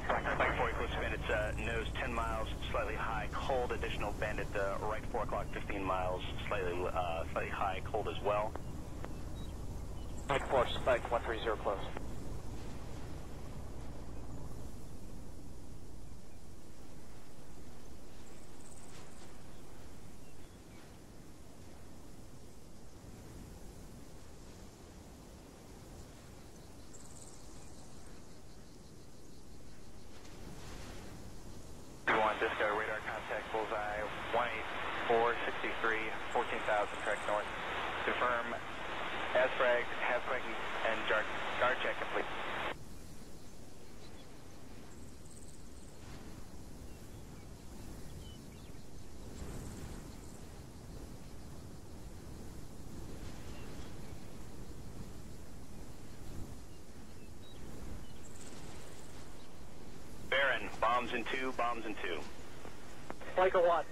Like 40 close spin, it's nose 10 miles, slightly high, cold, additional bend at the right 4 o'clock, 15 miles, slightly high, cold as well. Mike 4, Spaag 130 close. Disco radar contact bullseye 18463, 14,000 track north. Confirm as fragged, has quaking, and guard check complete. Baron, bombs in 2, bombs in 2. Like a what?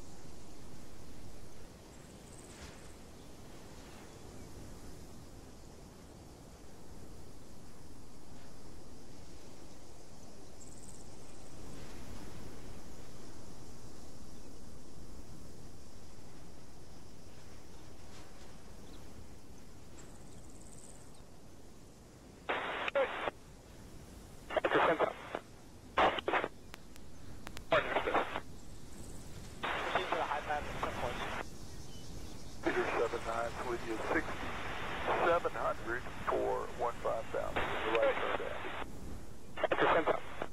With you 6,700 for 15,000. The right turn down.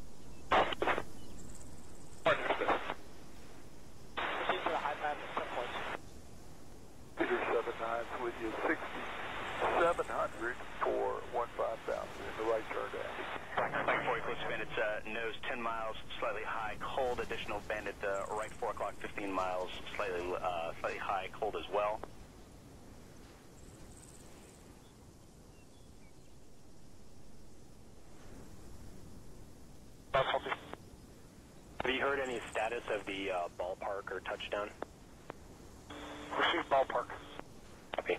Peter 79 with you 6,700 for 15,000. The right turn down. Like 40 close spin, it's nose 10 miles, slightly high, cold, additional bend at the right 4 o'clock, 15 miles, slightly high, cold as well. Have you heard any status of the ballpark or touchdown? Receive ballpark. Copy.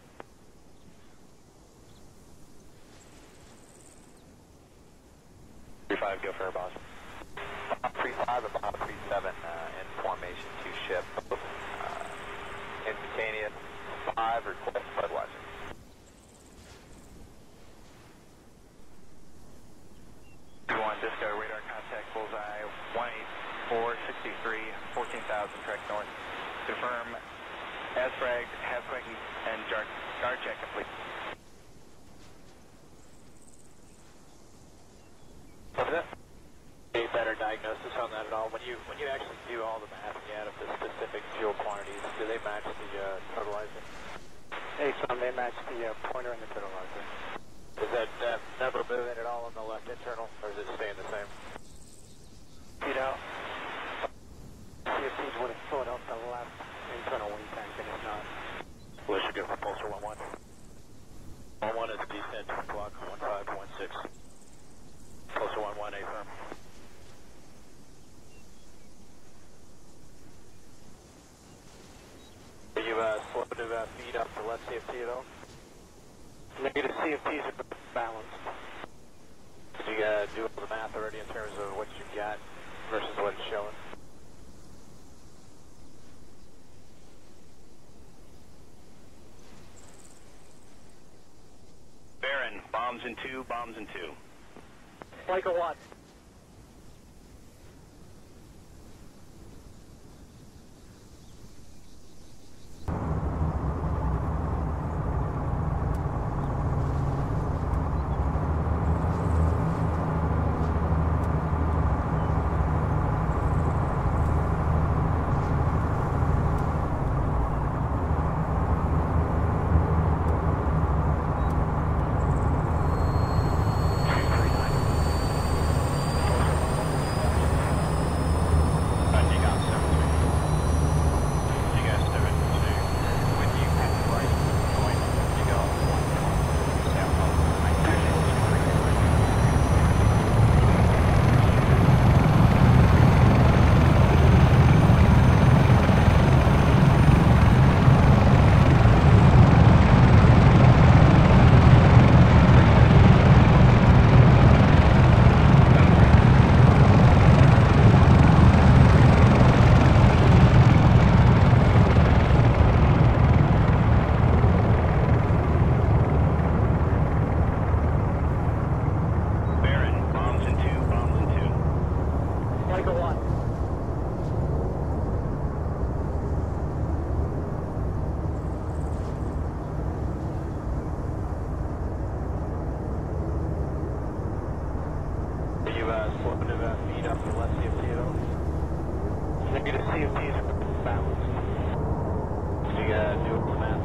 Go for our boss. Bob 35 and Bob 37 in formation to ship. Instantaneous 5 request flood watching. Disco radar contact bullseye 18463, 14,000 track north. Confirm as fragged, has quaking, and guard check complete. What's that? A better diagnosis on that at all? When you actually do all the math and you add up the specific fuel quantities, do they match the totalizer? Hey, son, they match the pointer and the totalizer. Is that never moving at all on the left internal, or is it staying the same? You know, CFTs would have thought up the left internal wind tank, and it's not. We should go for Pulsar 11. 11 is a descent, 2 o'clock, 1516. Pulsar 11, A firm. Are you slow to feed up the left CFT at all? Negative CFTs are balanced. Did you do all the math already in terms of what you've got versus what it's showing? Baron, bombs in 2, bombs in 2. Like a what? Positive feed up to left CFT at all? Negative CFT is balanced. Did you do it on the map?